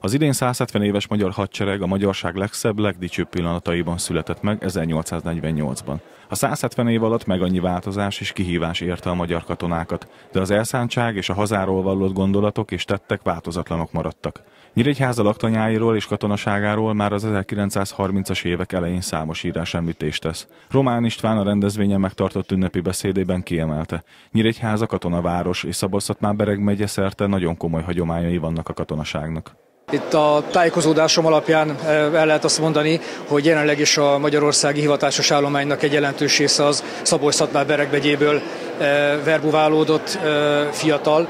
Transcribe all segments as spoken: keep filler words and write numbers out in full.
Az idén száz hetven éves magyar hadsereg a magyarság legszebb, legdicsőbb pillanataiban született meg ezernyolcszáznegyvennyolcban. A száz hetven év alatt meg annyi változás és kihívás érte a magyar katonákat, de az elszántság és a hazáról vallott gondolatok és tettek változatlanok maradtak. Nyíregyháza laktanyáiról és katonaságáról már az ezerkilencszázharmincas évek elején számos írás említést tesz. Román István a rendezvényen megtartott ünnepi beszédében kiemelte: Nyíregyháza katonaváros, és Szabolcs-Szatmár-Bereg megye szerte nagyon komoly hagyományai vannak a katonaságnak. Itt a tájékozódásom alapján el lehet azt mondani, hogy jelenleg is a magyarországi hivatásos állománynak egy jelentős része az Szabolcs-Szatmár-Bereg megyéből verbuválódott fiatal,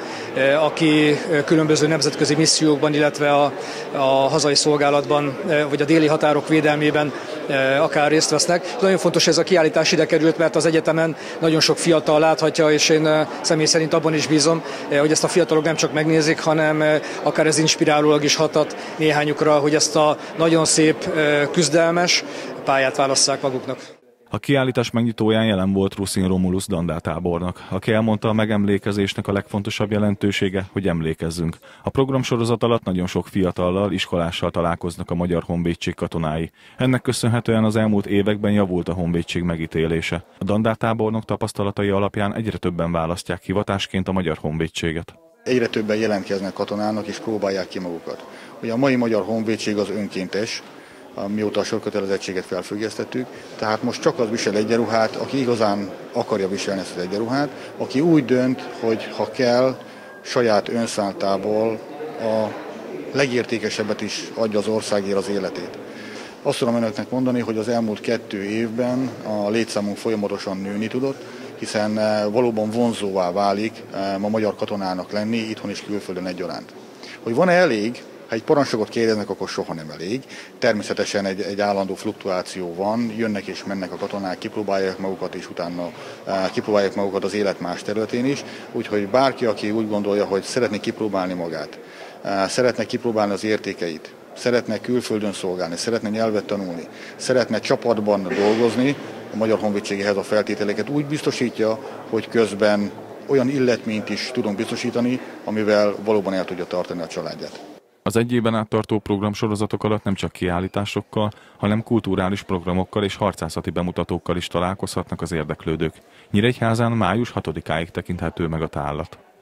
aki különböző nemzetközi missziókban, illetve a, a hazai szolgálatban, vagy a déli határok védelmében akár részt vesznek. Nagyon fontos, hogy ez a kiállítás ide került, mert az egyetemen nagyon sok fiatal láthatja, és én személy szerint abban is bízom, hogy ezt a fiatalok nem csak megnézik, hanem akár ez inspirálólag is hatat néhányukra, hogy ezt a nagyon szép, küzdelmes pályát válasszák maguknak. A kiállítás megnyitóján jelen volt Ruszin Romulus dandártábornok, aki elmondta, a megemlékezésnek a legfontosabb jelentősége, hogy emlékezzünk. A programsorozat alatt nagyon sok fiatallal, iskolással találkoznak a Magyar Honvédség katonái. Ennek köszönhetően az elmúlt években javult a honvédség megítélése. A dandártábornok tapasztalatai alapján egyre többen választják hivatásként a Magyar Honvédséget. Egyre többen jelentkeznek katonának és próbálják ki magukat. Ugye a mai Magyar Honvédség az önkéntes, mióta a sorkötelezettséget felfüggesztettük, tehát most csak az visel egyenruhát, aki igazán akarja viselni ezt az egyenruhát, aki úgy dönt, hogy ha kell, saját önszántából a legértékesebbet is adja az országért az életét. Azt tudom önöknek mondani, hogy az elmúlt kettő évben a létszámunk folyamatosan nőni tudott, hiszen valóban vonzóvá válik a magyar katonának lenni, itthon és külföldön egyaránt. Hogy van-e elég? Ha egy parancsnokat kérdeznek, akkor soha nem elég. Természetesen egy, egy állandó fluktuáció van, jönnek és mennek a katonák, kipróbálják magukat, és utána kipróbálják magukat az élet más területén is. Úgyhogy bárki, aki úgy gondolja, hogy szeretné kipróbálni magát, szeretne kipróbálni az értékeit, szeretne külföldön szolgálni, szeretne nyelvet tanulni, szeretne csapatban dolgozni, a Magyar Honvédség ehhez a feltételeket úgy biztosítja, hogy közben olyan illetményt is tudunk biztosítani, amivel valóban el tudja tartani a családját. Az egy éven át tartó programsorozatok alatt nem csak kiállításokkal, hanem kulturális programokkal és harcászati bemutatókkal is találkozhatnak az érdeklődők. Nyíregyházán május hatodikáig tekinthető meg a távlat.